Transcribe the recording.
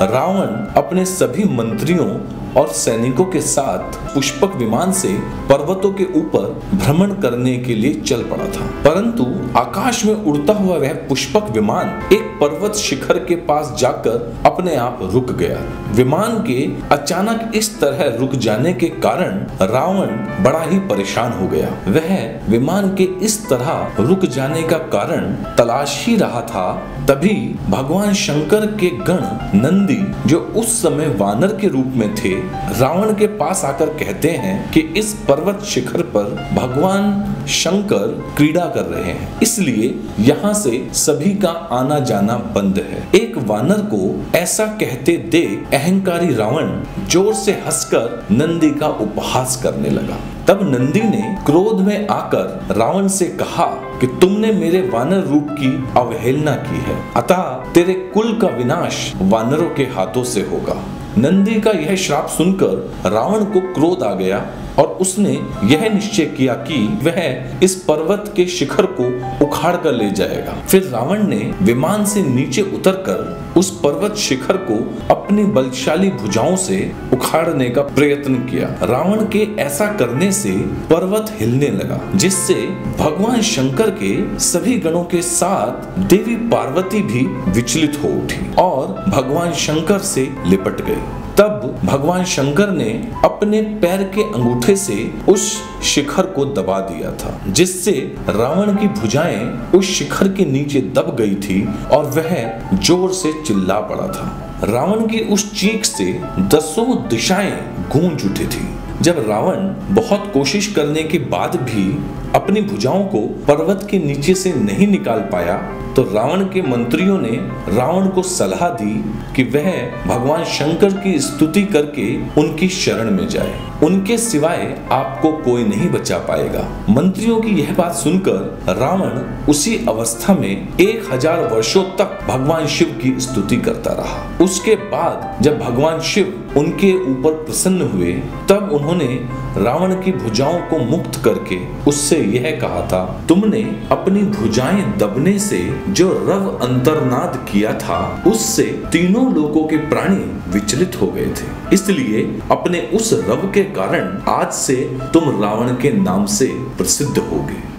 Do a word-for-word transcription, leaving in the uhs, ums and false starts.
रावण अपने सभी मंत्रियों और सैनिकों के साथ पुष्पक विमान से पर्वतों के ऊपर भ्रमण करने के लिए चल पड़ा था। परंतु आकाश में उड़ता हुआ वह पुष्पक विमान एक पर्वत शिखर के पास जाकर अपने आप रुक गया। विमान के अचानक इस तरह रुक जाने के कारण रावण बड़ा ही परेशान हो गया। वह विमान के इस तरह रुक जाने का कारण तलाश ही रहा था। तभी भगवान शंकर के गण नंदी, जो उस समय वानर के रूप में थे, रावण के पास आकर कहते हैं कि इस पर्वत शिखर पर भगवान शंकर क्रीड़ा कर रहे हैं, इसलिए यहाँ से सभी का आना जाना बंद है। एक वानर को ऐसा कहते देख अहंकारी रावण जोर से हंसकर नंदी का उपहास करने लगा। तब नंदी ने क्रोध में आकर रावण से कहा कि तुमने मेरे वानर रूप की अवहेलना की है, अतः तेरे कुल का विनाश वानरों के हाथों से होगा। नंदी का यह श्राप सुनकर रावण को क्रोध आ गया और उसने यह निश्चय किया कि वह इस पर्वत के शिखर को उखाड़ कर ले जाएगा। फिर रावण ने विमान से नीचे उतरकर उस पर्वत शिखर को अपनी बलशाली भुजाओं से उखाड़ने का प्रयत्न किया। रावण के ऐसा करने से पर्वत हिलने लगा, जिससे भगवान शंकर के सभी गणों के साथ देवी पार्वती भी विचलित हो उठी और भगवान शंकर से लिपट गई। तब भगवान शंकर ने अपने पैर के अंगूठे से उस शिखर को दबा दिया था, जिससे रावण की भुजाएं उस शिखर के नीचे दब गई थी और वह जोर से चिल्ला पड़ा था। रावण की उस चीख से दसों दिशाएं गूंज उठी थी। जब रावण बहुत कोशिश करने के बाद भी अपनी भुजाओं को पर्वत के नीचे से नहीं निकाल पाया, तो रावण के मंत्रियों ने रावण को सलाह दी कि वह भगवान शंकर की स्तुति करके उनकी शरण में जाए। उनके सिवाय आपको कोई नहीं बचा पाएगा। मंत्रियों की यह बात सुनकर रावण उसी अवस्था में एक हजार वर्षों तक भगवान शिव की स्तुति करता रहा। उसके बाद जब भगवान शिव उनके ऊपर प्रसन्न हुए, तब उन्होंने रावण की भुजाओं को मुक्त करके उससे यह कहा था, तुमने अपनी भुजाएं दबने से जो रव अंतर्नाद किया था, उससे तीनों लोकों के प्राणी विचलित हो गए थे। इसलिए अपने उस रव के कारण आज से तुम रावण के नाम से प्रसिद्ध होगे।